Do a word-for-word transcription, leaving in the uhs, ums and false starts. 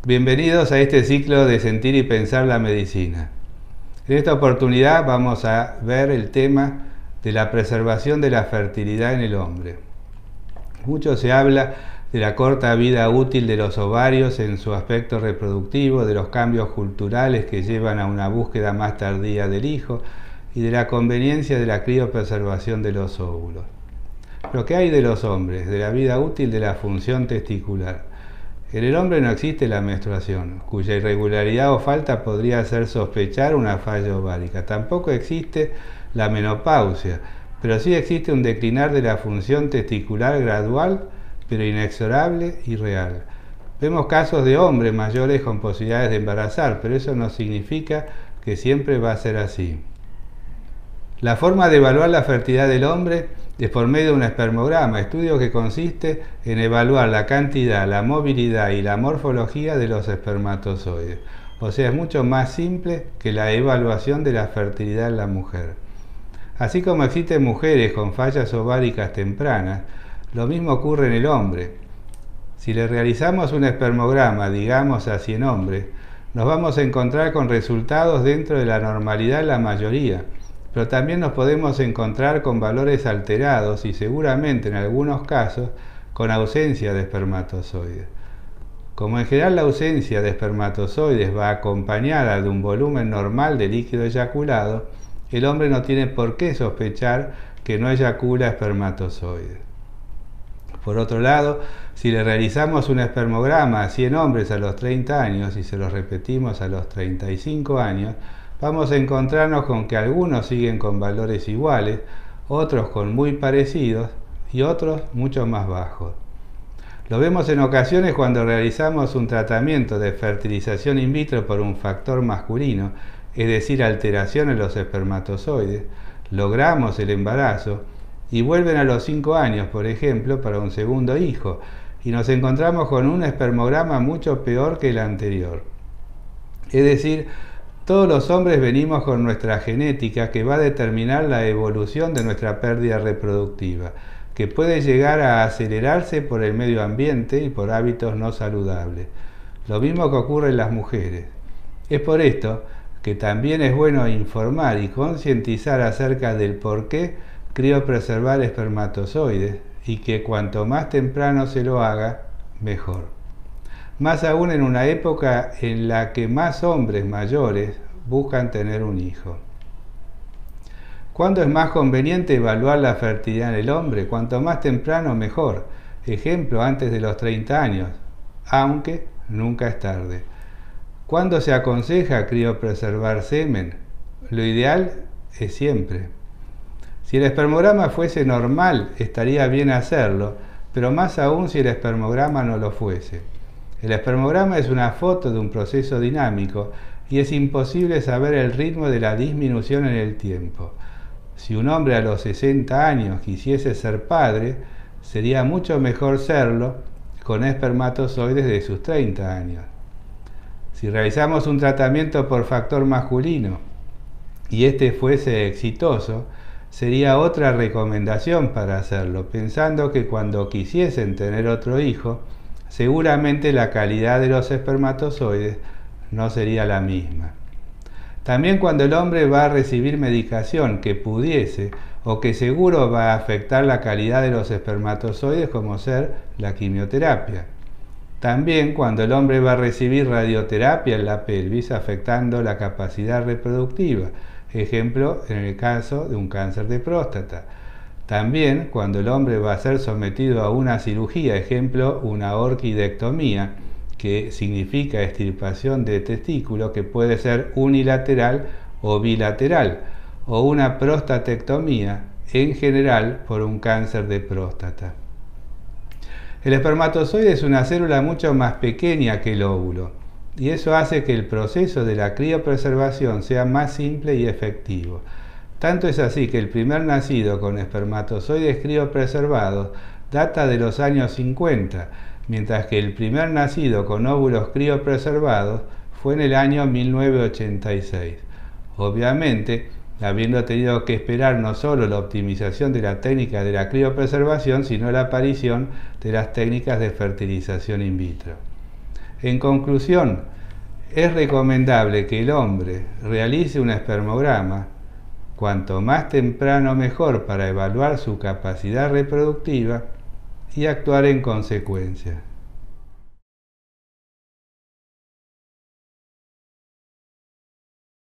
Bienvenidos a este ciclo de Sentir y Pensar la Medicina. En esta oportunidad vamos a ver el tema de la preservación de la fertilidad en el hombre. Mucho se habla de la corta vida útil de los ovarios en su aspecto reproductivo, de los cambios culturales que llevan a una búsqueda más tardía del hijo y de la conveniencia de la criopreservación de los óvulos. Pero ¿qué hay de los hombres, de la vida útil de la función testicular? En el hombre no existe la menstruación, cuya irregularidad o falta podría hacer sospechar una falla ovárica. Tampoco existe la menopausia, pero sí existe un declinar de la función testicular gradual, pero inexorable y real. Vemos casos de hombres mayores con posibilidades de embarazar, pero eso no significa que siempre va a ser así. La forma de evaluar la fertilidad del hombre es por medio de un espermograma, estudio que consiste en evaluar la cantidad, la movilidad y la morfología de los espermatozoides. O sea, es mucho más simple que la evaluación de la fertilidad en la mujer. Así como existen mujeres con fallas ováricas tempranas, lo mismo ocurre en el hombre. Si le realizamos un espermograma, digamos a cien hombres, nos vamos a encontrar con resultados dentro de la normalidad en la mayoría, pero también nos podemos encontrar con valores alterados y seguramente en algunos casos con ausencia de espermatozoides. Como en general la ausencia de espermatozoides va acompañada de un volumen normal de líquido eyaculado, el hombre no tiene por qué sospechar que no eyacula espermatozoides. Por otro lado, si le realizamos un espermograma a cien hombres a los treinta años y se los repetimos a los treinta y cinco años, vamos a encontrarnos con que algunos siguen con valores iguales, otros con muy parecidos y otros mucho más bajos. Lo vemos en ocasiones cuando realizamos un tratamiento de fertilización in vitro por un factor masculino, es decir, alteración en los espermatozoides, logramos el embarazo y vuelven a los cinco años, por ejemplo, para un segundo hijo, y nos encontramos con un espermograma mucho peor que el anterior. Es decir, todos los hombres venimos con nuestra genética que va a determinar la evolución de nuestra pérdida reproductiva, que puede llegar a acelerarse por el medio ambiente y por hábitos no saludables. Lo mismo que ocurre en las mujeres. Es por esto que también es bueno informar y concientizar acerca del por qué criopreservar espermatozoides y que cuanto más temprano se lo haga, mejor. Más aún en una época en la que más hombres mayores buscan tener un hijo. ¿Cuándo es más conveniente evaluar la fertilidad en el hombre? Cuanto más temprano, mejor. Ejemplo, antes de los treinta años, aunque nunca es tarde. ¿Cuándo se aconseja criopreservar semen? Lo ideal es siempre. Si el espermograma fuese normal, estaría bien hacerlo, pero más aún si el espermograma no lo fuese. El espermograma es una foto de un proceso dinámico y es imposible saber el ritmo de la disminución en el tiempo. Si un hombre a los sesenta años quisiese ser padre, sería mucho mejor serlo con espermatozoides de sus treinta años. Si realizamos un tratamiento por factor masculino y este fuese exitoso, sería otra recomendación para hacerlo, pensando que cuando quisiesen tener otro hijo, seguramente la calidad de los espermatozoides no sería la misma. También cuando el hombre va a recibir medicación que pudiese o que seguro va a afectar la calidad de los espermatozoides, como ser la quimioterapia. También cuando el hombre va a recibir radioterapia en la pelvis afectando la capacidad reproductiva, ejemplo en el caso de un cáncer de próstata. También cuando el hombre va a ser sometido a una cirugía, ejemplo una orquidectomía, que significa extirpación de testículo, que puede ser unilateral o bilateral, o una prostatectomía, en general por un cáncer de próstata. El espermatozoide es una célula mucho más pequeña que el óvulo, y eso hace que el proceso de la criopreservación sea más simple y efectivo. Tanto es así que el primer nacido con espermatozoides criopreservados data de los años cincuenta, mientras que el primer nacido con óvulos criopreservados fue en el año mil novecientos ochenta y seis. Obviamente, habiendo tenido que esperar no solo la optimización de la técnica de la criopreservación, sino la aparición de las técnicas de fertilización in vitro. En conclusión, es recomendable que el hombre realice un espermograma cuanto más temprano mejor para evaluar su capacidad reproductiva y actuar en consecuencia.